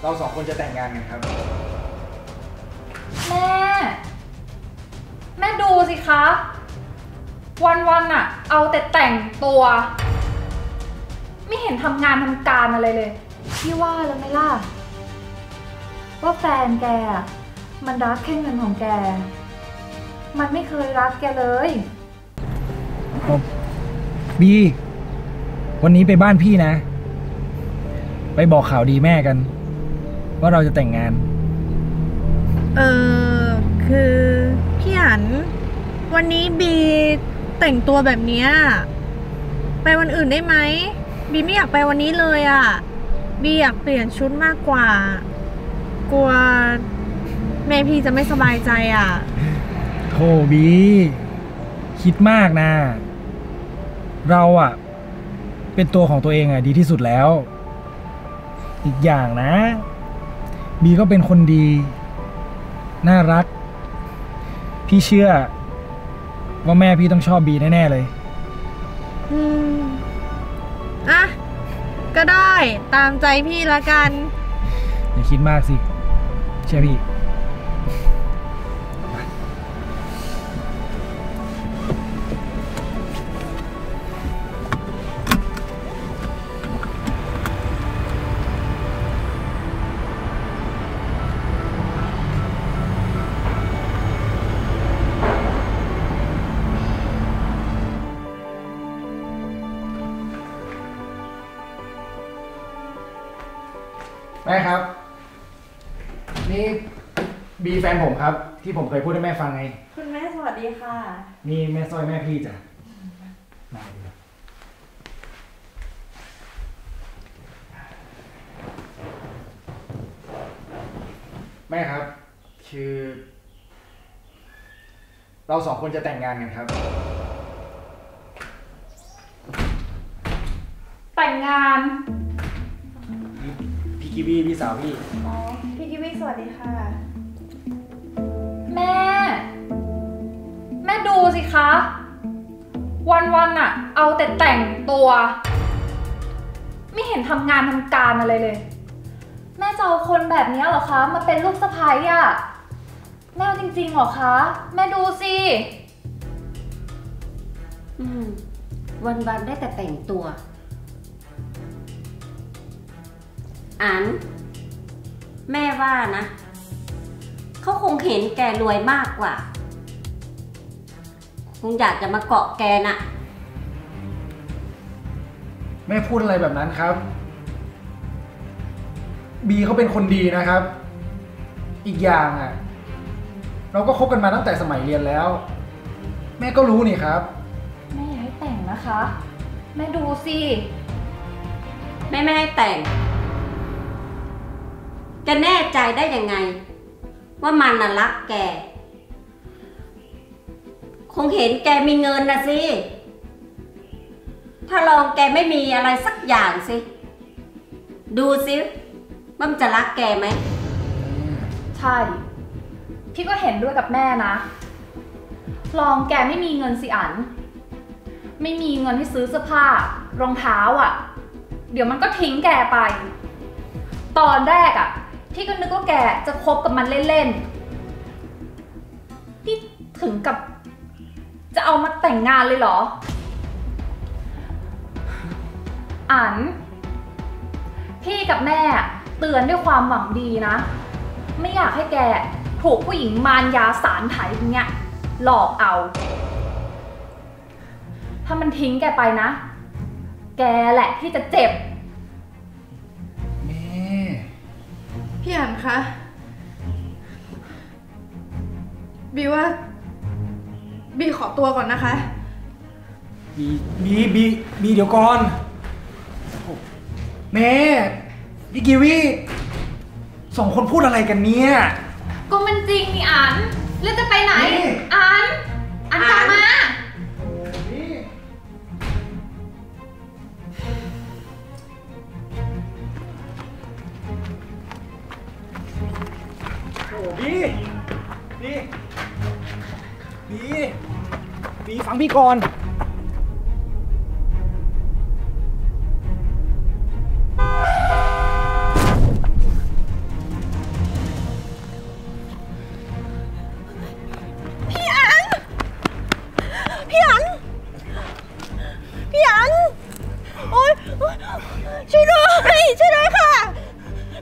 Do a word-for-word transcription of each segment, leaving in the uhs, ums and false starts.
เราสองคนจะแต่งงานกันครับแม่แม่ดูสิคะวันๆอะเอาแต่แต่งตัวไม่เห็นทำงานทำการอะไรเลยพี่ว่าแล้วไหมล่ะว่าแฟนแกมันรักแค่เงินของแกมันไม่เคยรักแกเลยบีวันนี้ไปบ้านพี่นะไปบอกข่าวดีแม่กันว่าเราจะแต่งงานเออคือพี่อันวันนี้บีแต่งตัวแบบนี้ไปวันอื่นได้ไหมบีไม่อยากไปวันนี้เลยอ่ะบีอยากเปลี่ยนชุดมากกว่ากลัวแม่พี่จะไม่สบายใจอ่ะโธ่บีคิดมากนะเราอ่ะเป็นตัวของตัวเองอ่ะดีที่สุดแล้วอีกอย่างนะบีก็เป็นคนดีน่ารักพี่เชื่อว่าแม่พี่ต้องชอบบีแน่ๆเลยอืมอ่ะก็ได้ตามใจพี่ละกันอย่าคิดมากสิเชื่อพี่แม่ครับนี่บีแฟนผมครับที่ผมเคยพูดให้แม่ฟังไงคุณแม่สวัสดีค่ะนี่แม่สร้อยแม่พี่จ้ะมาดีแม่ครับคือเราสองคนจะแต่งงานกันครับแต่งงานพี่กิวี่พี่สาวพี่อ๋อพี่กิวี่สวัสดีค่ะแม่แม่ดูสิคะวันๆอะเอาแต่แต่งตัวไม่เห็นทำงานทำการอะไรเลยแม่จะเอาคนแบบนี้เหรอคะมาเป็นลูกสะใภ้อะแม่จริงๆเหรอคะแม่ดูสิอืมวันๆได้แต่แต่งตัวอันแม่ว่านะเขาคงเห็นแกรวยมากกว่าคงอยากจะมาเกาะแกน่ะแม่พูดอะไรแบบนั้นครับบีเขาเป็นคนดีนะครับอีกอย่างอ่ะเราก็คบกันมาตั้งแต่สมัยเรียนแล้วแม่ก็รู้นี่ครับแม่อยากให้แต่งนะคะแม่ดูสิแม่ไม่ให้แต่งจะแน่ใจได้ยังไงว่ามันน่ะรักแกคงเห็นแกมีเงินนะสิถ้าลองแกไม่มีอะไรสักอย่างสิดูสิว่ามันจะรักแกไหมใช่พี่ก็เห็นด้วยกับแม่นะลองแกไม่มีเงินสิอันไม่มีเงินให้ซื้อเสื้อผ้ารองเท้าอ่ะเดี๋ยวมันก็ทิ้งแกไปตอนแรกอ่ะพี่ก็นึกว่าแกจะคบกับมันเล่นๆพี่ถึงกับจะเอามาแต่งงานเลยเหรออันพี่กับแม่เตือนด้วยความหวังดีนะไม่อยากให้แกถูกผู้หญิงมารยาสารไถอย่างเงี้ยหลอกเอาถ้ามันทิ้งแกไปนะแกแหละที่จะเจ็บแม่พี่อันคะบีว่าบีขอตัวก่อนนะคะบีบีบีบีเดี๋ยวก่อนแม่พี่กิวี่สองคนพูดอะไรกันเนี่ยก็มันจริงนี่อันแล้วจะไปไหนอันอันกลับมาโอ้บีบีบีบีฟังพี่ก่อน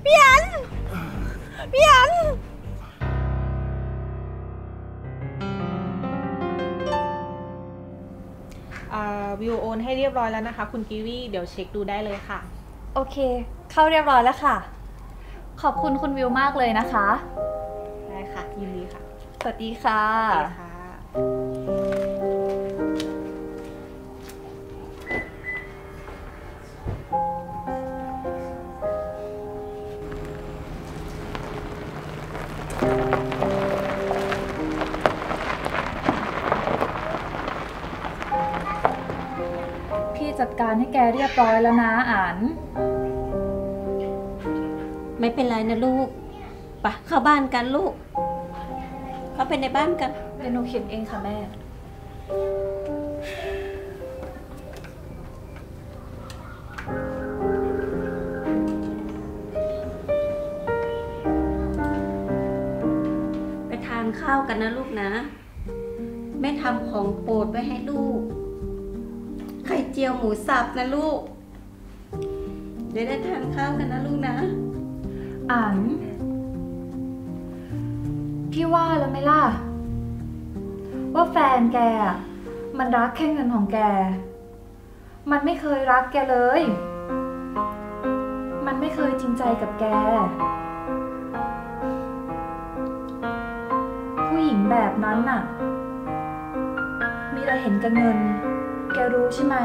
พี่อันพี่อันวิวโอนให้เรียบร้อยแล้วนะคะคุณกีวีเดี๋ยวเช็คดูได้เลยค่ะโอเค เข้าเรียบร้อยแล้วค่ะ ขอบคุณคุณวิวมากเลยนะคะได้ค่ะยินดีค่ะสวัสดีค่ะสวัสดีค่ะพี่จัดการให้แกเรียบร้อยแล้วนะอันไม่เป็นไรนะลูกไปเข้าบ้านกันลูก เข้าไปในบ้านกันเดี๋ยวหนูเขียนเองค่ะแม่ไปทานข้าวกันนะลูกนะ แม่ทำของโปรดไว้ให้ลูก ไข่เจียวหมูสับนะลูก เดี๋ยวได้ทานข้าวกันนะลูกนะอัน พี่ว่าแล้วไหมล่ะ ว่าแฟนแกอะมันรักแค่เงินของแก มันไม่เคยรักแกเลย มันไม่เคยจริงใจกับแก ผู้หญิงแบบนั้นน่ะ มีแต่เห็นกับเงิน แกรู้ใช่ไหม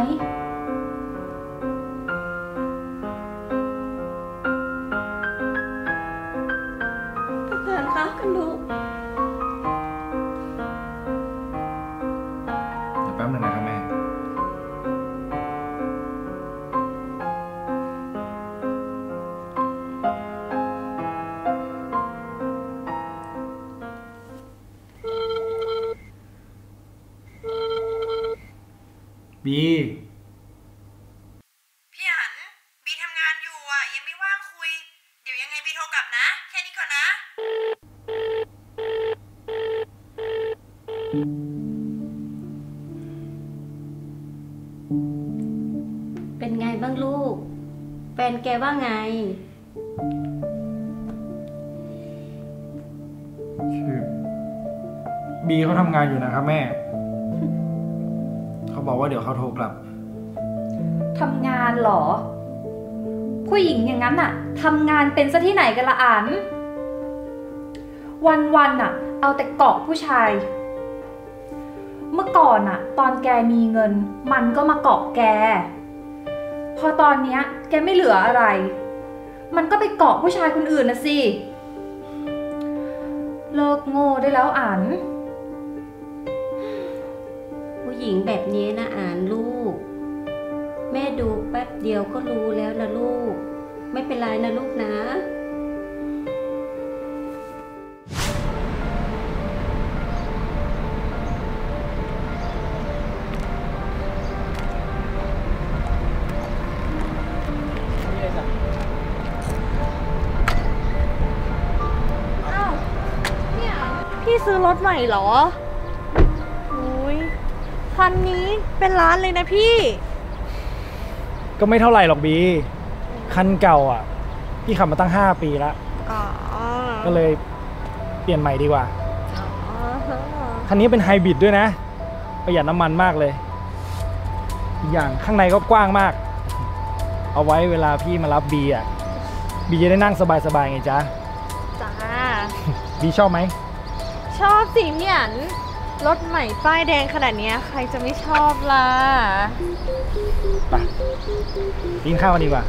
ทานข้าวกันลูกเดี๋ยวแป๊บนึงนะครับแม่ บีพี่อันบีทำงานอยู่อ่ะยังไม่ว่างคุยเดี๋ยวยังไงบีโทรกลับนะแค่นี้ก่อนนะเป็นไงบ้างลูก แฟนแกว่าไงคือบีเขาทำงานอยู่นะครับแม่ เขาบอกว่าเดี๋ยวเขาโทรกลับทำงานเหรอ ผู้หญิงอย่างนั้นน่ะทำงานเป็นซะที่ไหนกันละอัน วันๆน่ะ เอาแต่เกาะผู้ชาย เมื่อก่อนน่ะ ตอนแกมีเงิน มันก็มาเกาะแก พอตอนเนี้ย แกไม่เหลืออะไร มันก็ไปเกาะผู้ชายคนอื่นนะสิ เลิกโง่ได้แล้วอันผู้หญิงแบบนี้นะอ่านลูก แม่ดูแป๊บเดียวก็รู้แล้วนะลูก ไม่เป็นไรนะลูกนะอ้าวพี่อันพี่ซื้อรถใหม่เหรออุ้ยคันนี้เป็นล้านเลยนะพี่ก็ไม่เท่าไหร่หรอกบี คันเก่าอ่ะ พี่ขับมาตั้งห้าปีแล้วอ๋อก็เลยเปลี่ยนใหม่ดีกว่าอ๋อคันนี้เป็นไฮบริดด้วยนะ ประหยัดน้ำมันมากเลย อีกอย่างข้างในก็กว้างมาก เอาไว้เวลาพี่มารับบีอ่ะ บีจะได้นั่งสบายๆไงจ๊ะจ้าบีชอบไหมชอบสิพี่อันรถใหม่ป้ายแดงขนาดเนี้ยใครจะไม่ชอบล่ะไปกินข้าวกันดีกว่า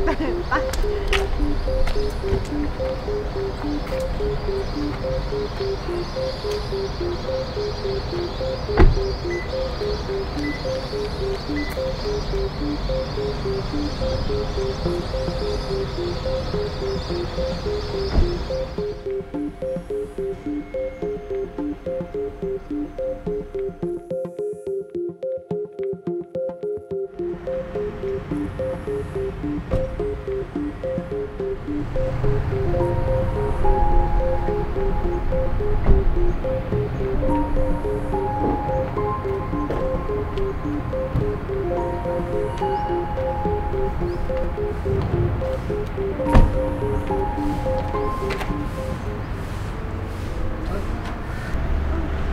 พ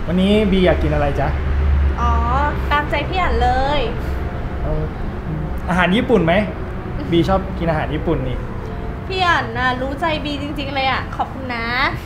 วันนี้บีอยากกินอะไรจ๊ะอ๋อ ตามใจพี่อันเลยเอาอาหารญี่ปุ่นไหมบีชอบกินอาหารญี่ปุ่นนี่พี่อันนะรู้ใจบีจริงๆเลยอ่ะ ขอบคุณนะ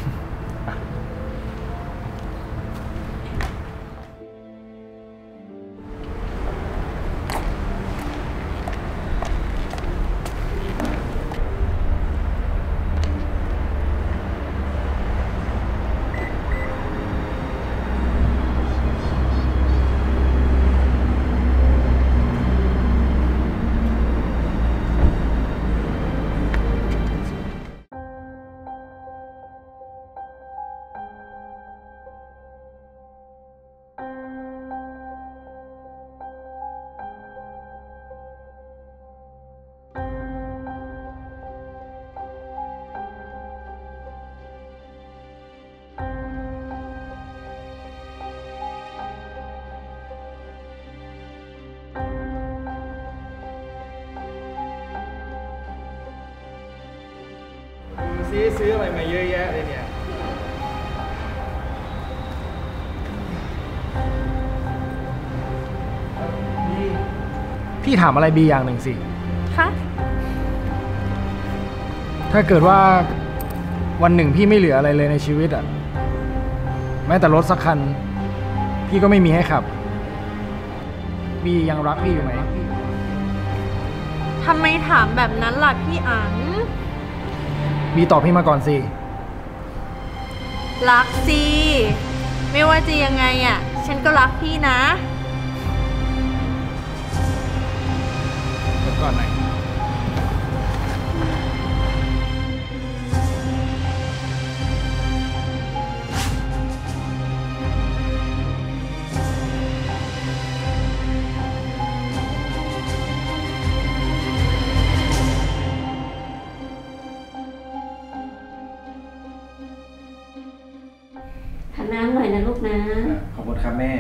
ซื้อซื้ออะไรมาเยอะแยะเลยเนี่ยบีพี่ถามอะไรบีอย่างหนึ่งสิคะถ้าเกิดว่าวันหนึ่งพี่ไม่เหลืออะไรเลยในชีวิตอะแม้แต่รถสักคัน พี่ก็ไม่มีให้ขับ บียังรักพี่อยู่ไหมทำไมถามแบบนั้นล่ะพี่อันบีตอบพี่มาก่อนสิรักสิ ไม่ว่าจะยังไงอ่ะ ฉันก็รักพี่นะเดี๋ยวก่อนหน่อยทานน้ำหน่อยนะลูกนะขอบคุณครับแม่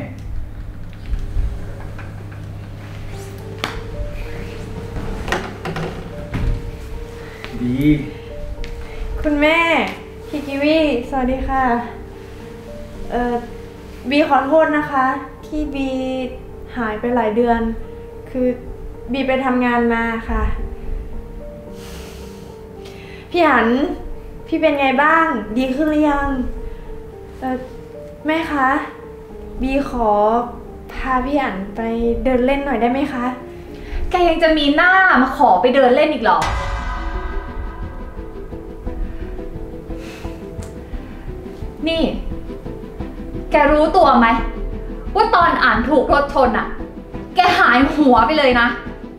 ดีคุณแม่ พี่กิวีสวัสดีค่ะ เอ่อ บีขอโทษนะคะ ที่บีหายไปหลายเดือน คือบีไปทำงานมาค่ะ พี่หัน พี่เป็นไงบ้าง ดีขึ้นหรือยัง เอ่อ แม่คะ บีขอพาพี่หันไปเดินเล่นหน่อยได้ไหมคะแกยังจะมีหน้ามาขอไปเดินเล่นอีกเหรอ นี่ แกรู้ตัวไหมว่าตอนอ่านถูกรถชนอะแกหายหัวไปเลยนะ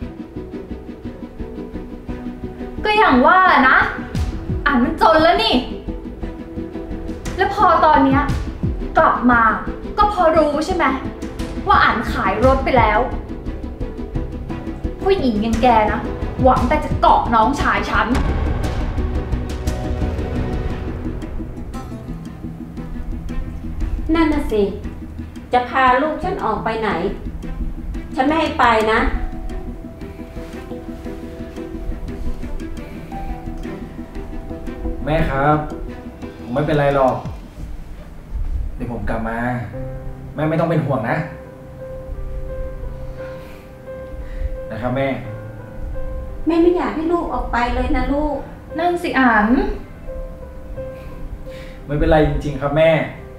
ก็อย่างว่านะ อ่านมันจนแล้วนี่ แล้วพอตอนเนี้ยกลับมาก็พอรู้ใช่ไหมว่าอ่านขายรถไปแล้ว ผู้หญิงอย่างแกนะ หวังแต่จะเกาะน้องชายฉันนั่นน่ะสิ จะพาลูกฉันออกไปไหน ฉันไม่ให้ไปนะแม่ครับ ผมไม่เป็นไรหรอก เดี๋ยวผมกลับมา แม่ไม่ต้องเป็นห่วงนะ นะครับแม่แม่ไม่อยากให้ลูกออกไปเลยนะลูกนั่นสิอ่านไม่เป็นไรจริงๆครับแม่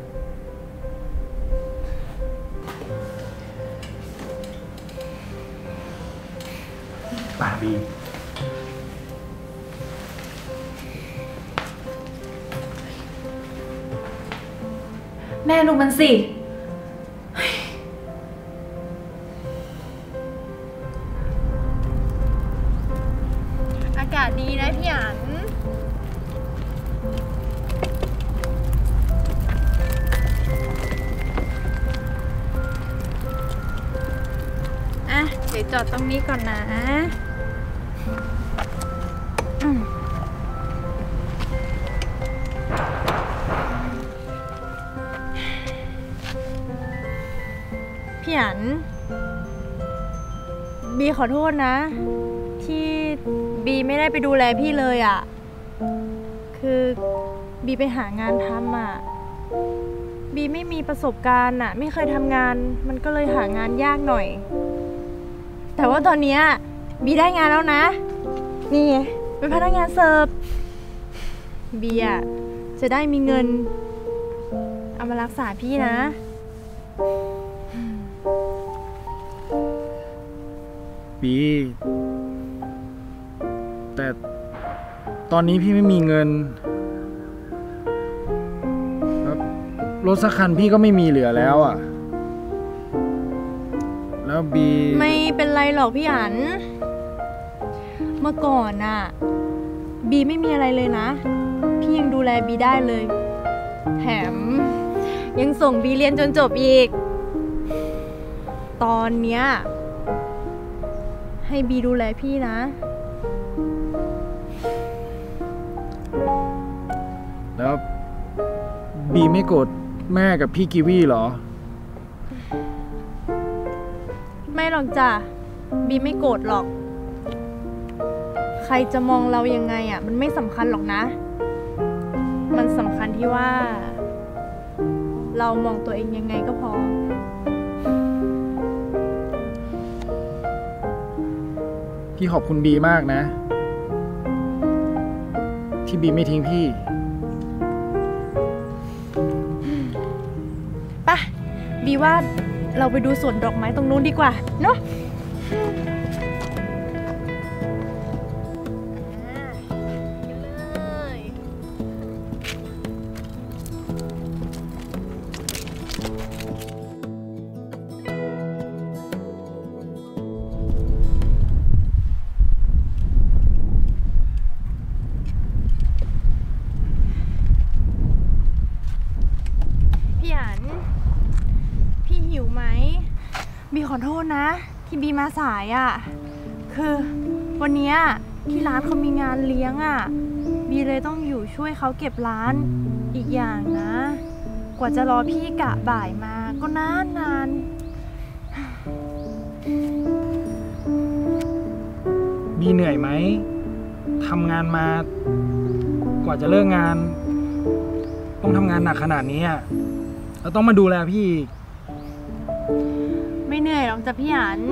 ป่าบีแม่ดูมันสิอากาศดีนะพี่อัน อ่ะ เดี๋ยวจอดตรงนี้ก่อนนะอืมพี่อัน บีขอโทษนะ ที่บีไม่ได้ไปดูแลพี่เลยอะ่ะ คือบีไปหางานทำอ่ะบีไม่มีประสบการณ์อะไม่เคยทำงานมันก็เลยหางานยากหน่อย แต่ว่าตอนเนี้ยบีได้งานแล้วนะ นี่ไงเป็นพนักงานเสิร์ฟบีอะจะได้มีเงินเอามารักษาพี่นะบีแต่ตอนนี้พี่ไม่มีเงินแล้วรถสักคันพี่ก็ไม่มีเหลือแล้วอ่ะแล้วบีไม่เป็นไรหรอกพี่อันเมื่อก่อนน่ะบีไม่มีอะไรเลยนะพี่ยังดูแลบีได้เลยแถมยังส่งบีเรียนจนจบอีกตอนเนี้ยให้บีดูแลพี่นะแล้วบีไม่โกรธแม่กับพี่กีวีเหรอไม่หรอกจ้ะบีไม่โกรธหรอกใครจะมองเรายังไงอ่ะมันไม่สำคัญหรอกนะมันสำคัญที่ว่าเรามองตัวเองยังไงก็พอพี่ขอบคุณบีมากนะที่บีไม่ทิ้งพี่ป่ะบีว่าเราไปดูสวนดอกไม้ตรงนู้นดีกว่าเนาะบีขอโทษนะที่บีมาสายอ่ะคือวันนี้ที่ร้านเขามีงานเลี้ยงอ่ะบีเลยต้องอยู่ช่วยเขาเก็บร้านอีกอย่างนะกว่าจะรอพี่กะบ่ายมาก็นานนานบีเหนื่อยไหมทำงานมากว่าจะเลิกงานต้องทำงานหนักขนาดนี้อ่ะแล้วต้องมาดูแลพี่ไม่เหนื่อยหรอกจ้ะพี่อัน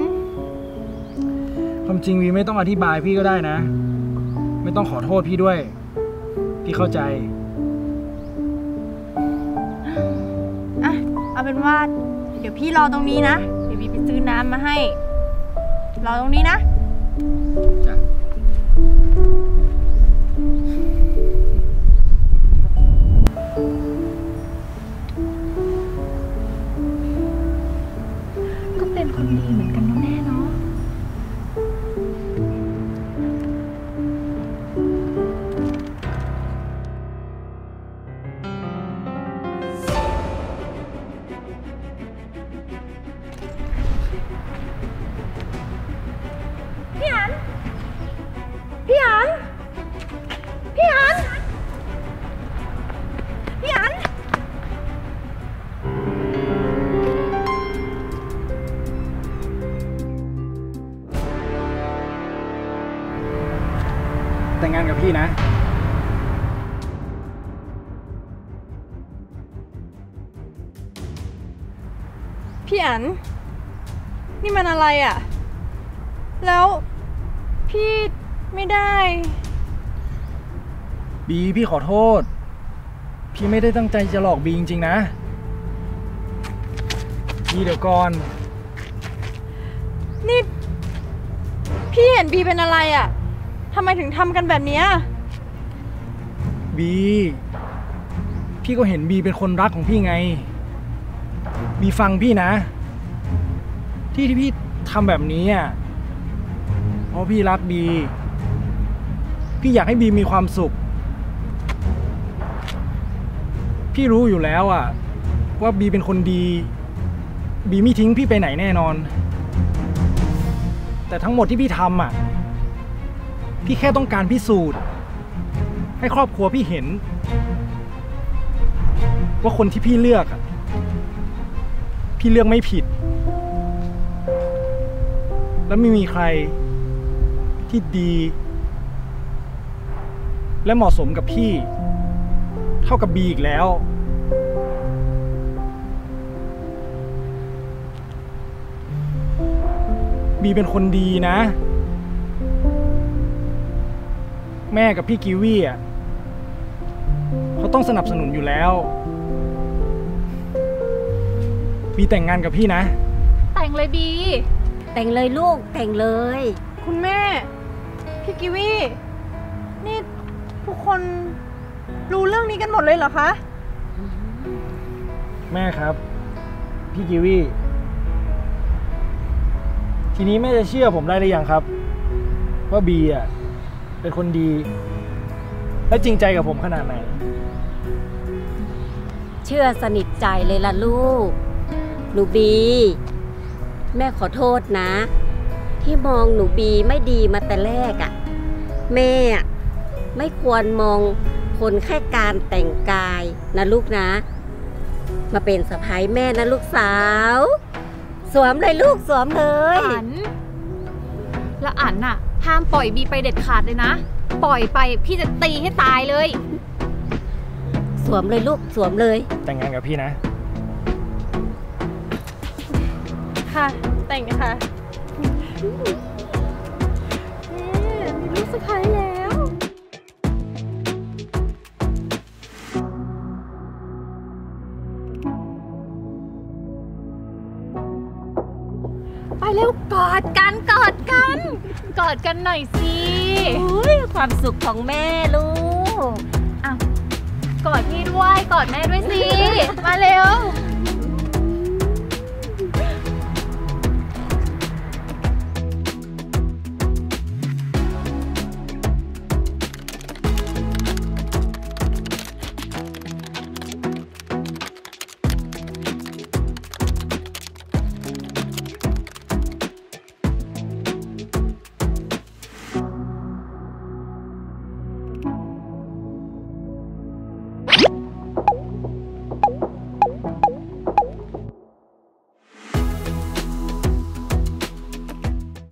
ความจริงวีไม่ต้องอธิบายพี่ก็ได้นะไม่ต้องขอโทษพี่ด้วยพี่เข้าใจอ่ะเอาเป็นว่าเดี๋ยวพี่รอตรงนี้นะเดี๋ยวบีไปซื้อน้ำมาให้รอตรงนี้นะจ้ะเป็นคนดีเหมือนกันเนาะแม่เนาะพี่อันพี่อันพี่อันพี่อันแต่งงานกับพี่นะพี่อันนี่มันอะไรอ่ะแล้วพี่ไม่ได้บีพี่ขอโทษพี่ไม่ได้ตั้งใจจะหลอกบีจริงๆนะบีเดี๋ยวก่อนนี่พี่เห็นบีเป็นอะไรอ่ะทำไมถึงทำกันแบบนี้บีพี่ก็เห็นบีเป็นคนรักของพี่ไงบีฟังพี่นะที่ที่พี่ทำแบบนี้อ่ะเพราะพี่รักบีพี่อยากให้บีมีความสุขพี่รู้อยู่แล้วอ่ะว่าบีเป็นคนดีบีไม่ทิ้งพี่ไปไหนแน่นอนแต่ทั้งหมดที่พี่ทำอ่ะพี่แค่ต้องการพิสูจน์ให้ครอบครัวพี่เห็นว่าคนที่พี่เลือกอ่ะพี่เลือกไม่ผิดและไม่มีใครที่ดีและเหมาะสมกับพี่เท่ากับบีอีกแล้วบีเป็นคนดีนะ แม่กับพี่กิวีอ่ะเขาต้องสนับสนุนอยู่แล้ว บีแต่งงานกับพี่นะแต่งเลยบีแต่งเลยลูกแต่งเลยคุณแม่ พี่กิวีนี่ทุกคนรู้เรื่องนี้กันหมดเลยเหรอคะแม่ครับ พี่กิวีทีนี้แม่จะเชื่อผมได้หรือยังครับ ว่าบีอ่ะเป็นคนดี และจริงใจกับผมขนาดไหนเชื่อสนิทใจเลยล่ะลูกหนูบีแม่ขอโทษนะ ที่มองหนูบีไม่ดีมาแต่แรกอะ่ะแม่ไม่ควรมองคนแค่การแต่งกายนะลูกนะ มาเป็นสะพ้ายแม่นะลูกสาว สวมเลยลูกสวมเลยอันและอันน่ะห้ามปล่อยบีไปเด็ดขาดเลยนะ ปล่อยไปพี่จะตีให้ตายเลยสวมเลยลูกสวมเลยแต่งงานกับพี่นะค่ะ แต่งค่ะมีลูกสะใภ้แล้วไปเร็วกอดกันกอดกันกอดกันหน่อยสิอุ้ยความสุขของแม่ลูกอ้าวกอดพี่ด้วยกอดแม่ด้วยสิ มาเร็ว